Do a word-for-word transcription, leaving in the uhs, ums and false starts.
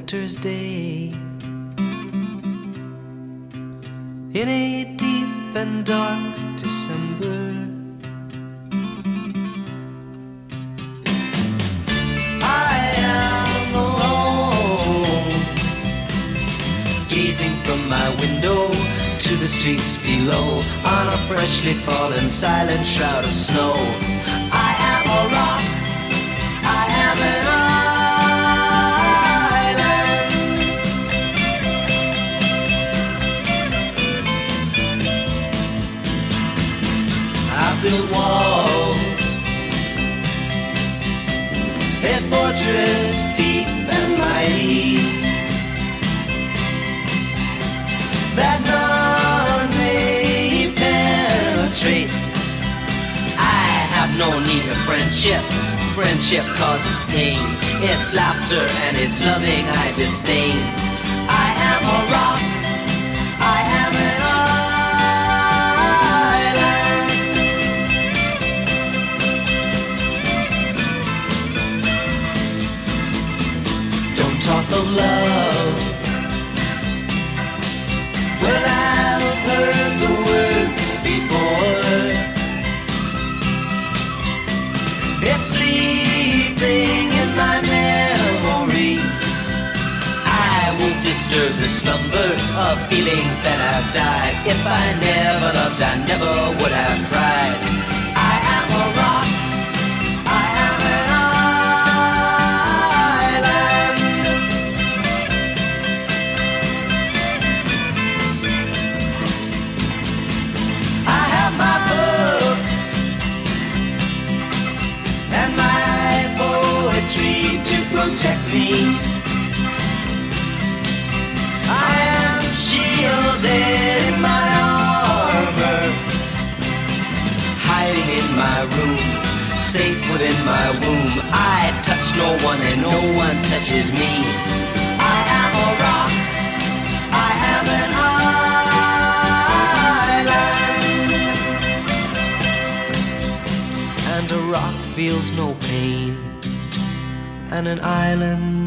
winter's day. In a deep and dark December, I am alone, gazing from my window to the streets below, on a freshly fallen silent shroud of snow. I am a rock, I am an island. I built walls, a fortress deep and mighty, that none may penetrate. I have no need of friendship. Friendship causes pain. It's laughter and it's loving I disdain. I am a rock, I am an island. Don't talk of love, well, I've heard the word before. It's sleeping in my memory. I won't disturb the slumber of feelings that have died. If I never loved, I never would have cried. I am a rock, I am an island. I have my books and my poetry to protect me. I am shielded in my armor, hiding in my room, safe within my womb. I touch no one and no one touches me. I am a rock, I am an island. And a rock feels no pain, and an island